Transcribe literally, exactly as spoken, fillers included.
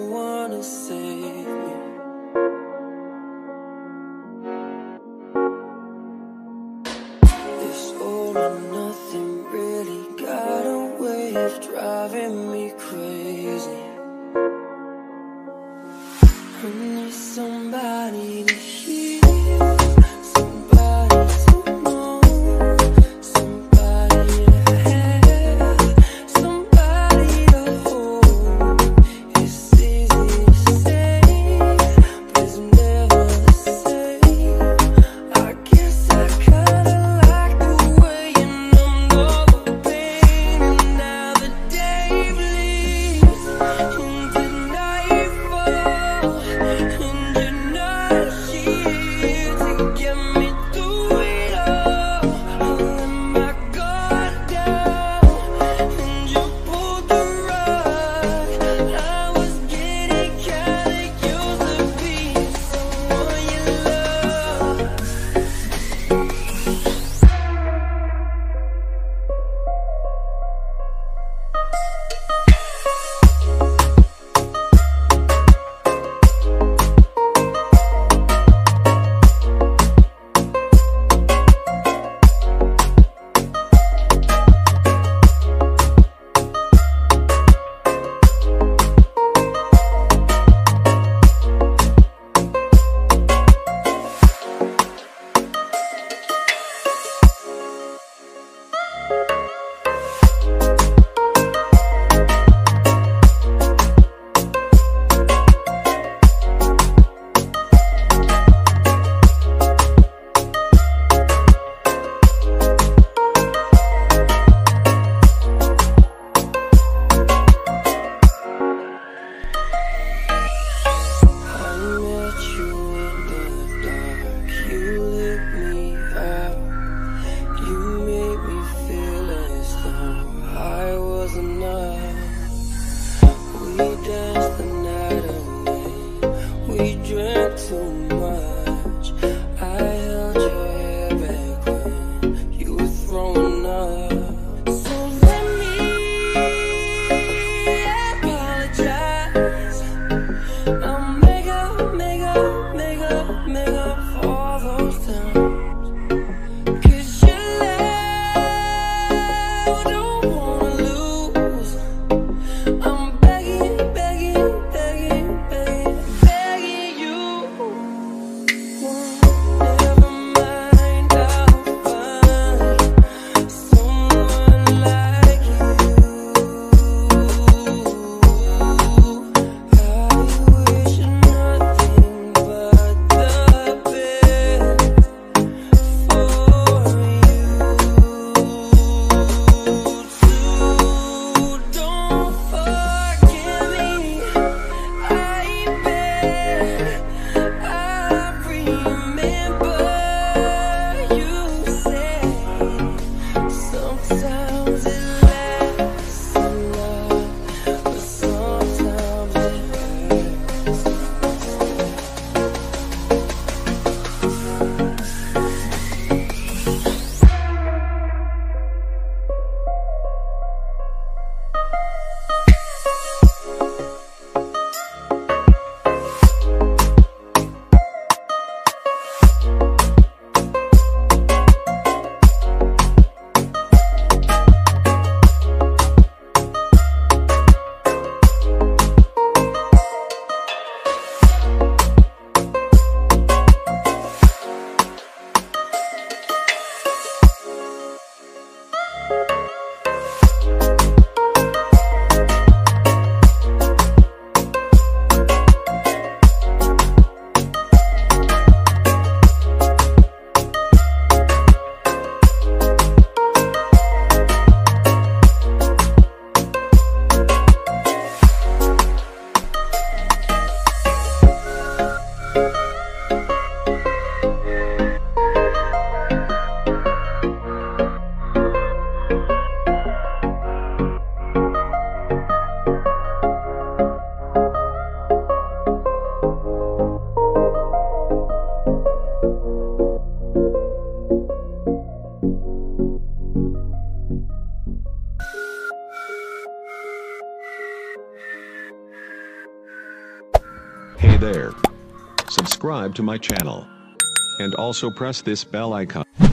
someone to save me. This all or nothing really got a way of driving me crazy. I need somebody to hear, somebody to know, somebody to have, somebody to hold. It's easy to say, but it's never the same. I guess I kinda like the way you numbed all the pain, and now the day bleeds into nightfall, and you're not here to get me through it all. I let my guard down, and you pulled the rug. I was getting kinda used to being someone you love. I met you in the dark, you lit me up, you made me feel as though I was enough. We danced the night away, we drank too much. I held your hair back when you were throwing up. So let me apologize. I'll make up, make up, make up, make up for all those times. 'Cause your love don't wanna lose. I'm begging, begging, begging, begging, begging you. there. Subscribe to my channel. And also press this bell icon.